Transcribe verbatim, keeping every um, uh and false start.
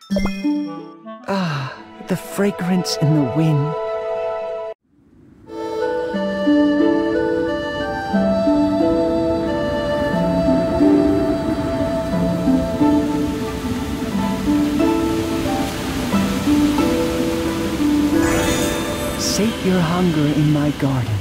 Ah, the fragrance in the wind. Sate your hunger in my garden.